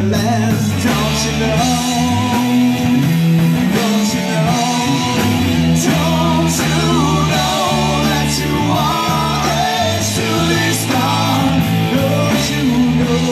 last. Don't you know? Don't you know? Don't you know that you are a shooting star? Don't you know?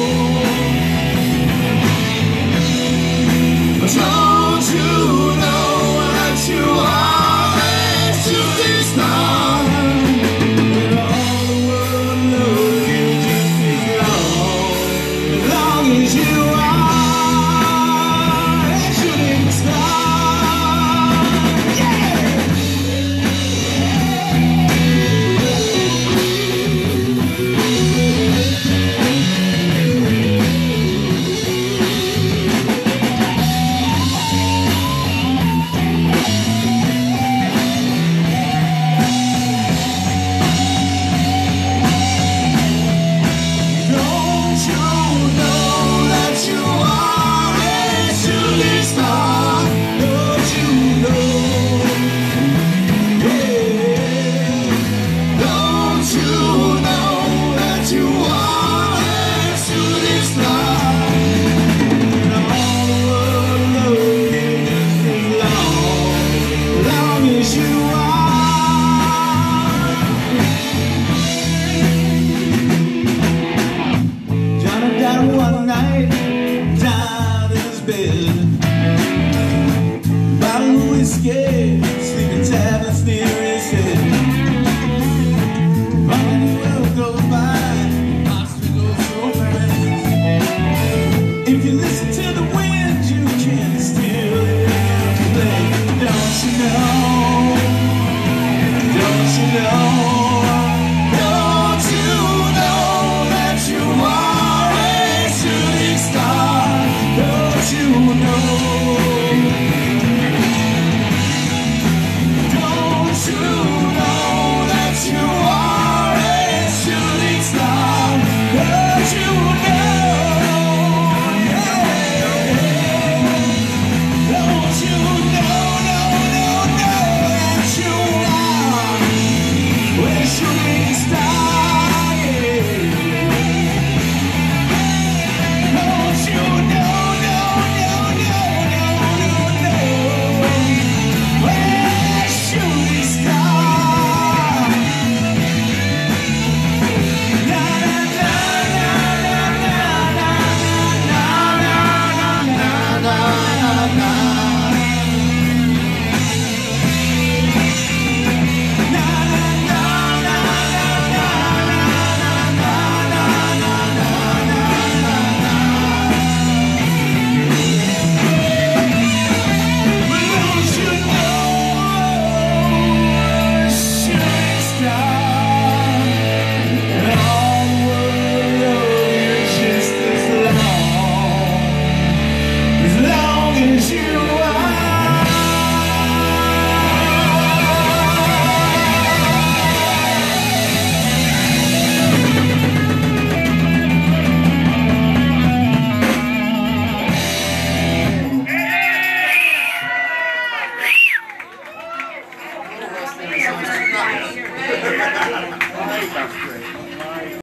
Don't you know that you are a shooting star? And all the world knows you just as long as you are a shooting star. Yeah! Don't you know that you are a shooting star? Don't you know? Yeah. Don't you know that you are a shooting star? And all the world knows you just as long as you are. Johnny died one night, down in his bed. Bottle of whiskey, sleeping tablets near